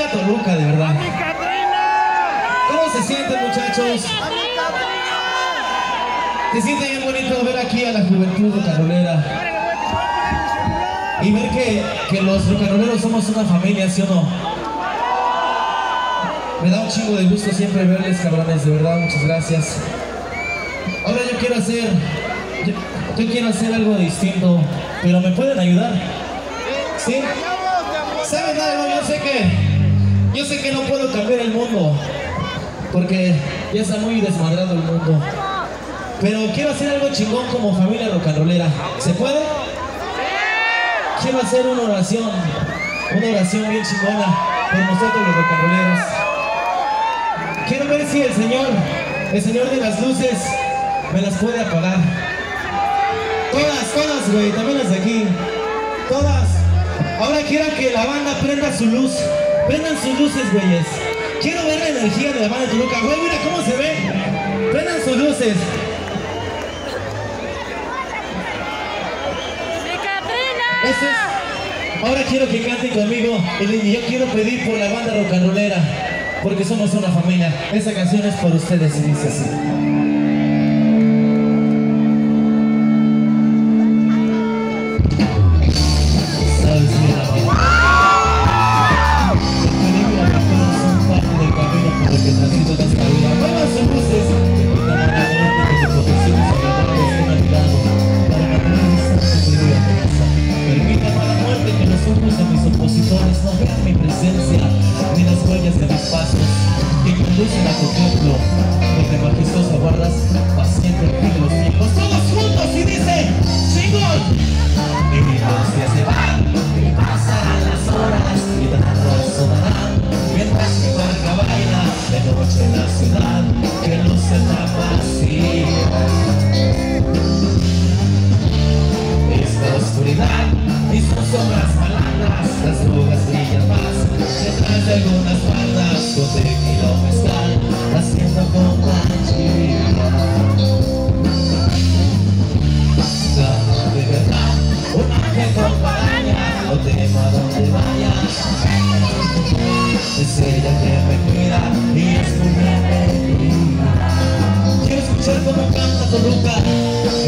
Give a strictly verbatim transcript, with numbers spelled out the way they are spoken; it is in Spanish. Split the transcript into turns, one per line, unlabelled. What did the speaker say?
a Toluca, de verdad. ¿Cómo se sienten, muchachos? Se siente bien bonito ver aquí a la juventud rocanrolera y ver que, que los rocanroleros somos una familia, ¿sí o no? Me da un chingo de gusto siempre verles, cabrones, de verdad, muchas gracias. Ahora yo quiero hacer, yo, yo quiero hacer algo distinto, pero ¿me pueden ayudar? ¿Sí? ¿Saben algo? Yo sé que, yo sé que no puedo cambiar el mundo, porque ya está muy desmadrado el mundo. Pero quiero hacer algo chingón como familia rocanrolera. ¿Se puede? Quiero hacer una oración, una oración bien chingona por nosotros los rocanroleros. Quiero ver si el Señor, el Señor de las luces, me las puede apagar. Todas, todas, güey, también las de aquí. Todas. Ahora quiero que la banda prenda su luz. Prendan sus luces, güeyes. Quiero ver la energía de la banda de Toluca. Güey, mira cómo se ve. Prendan sus luces. Eso es. Ahora quiero que canten conmigo y yo quiero pedir por la banda rocanrolera, porque somos una familia. Esa canción es por ustedes y dice así. ¿Sabes? Mira, el peligro de todos son parte del camino por el que transito en esta vida. Muevan sus luces, que quitan a la muerte que tu protección sobre todo estén a mi lado, para mantener distancia de mi casa. Permítame a la muerte que los ojos de mis opositores no vean mi presencia ni las huellas de mis pasos que conducen a tu templo, donde majestuoso guardas paciente el fin de los tiempos. Todos juntos y dice, chingón. Y los días se van y pasarán las horas y darás sonarán mientras mi barca baila de noche en la ciudad que luce tan vacía. Esta oscuridad y sus sombras malandras, las drogas brillan más detrás de algunas bandas con tequila o mezcal, haciendo compañía. Dame de verdad un ángel con paraña, no temo a donde vayas. Es ella que me cuida y es tu alegría. Quiero escuchar cómo canta Toluca.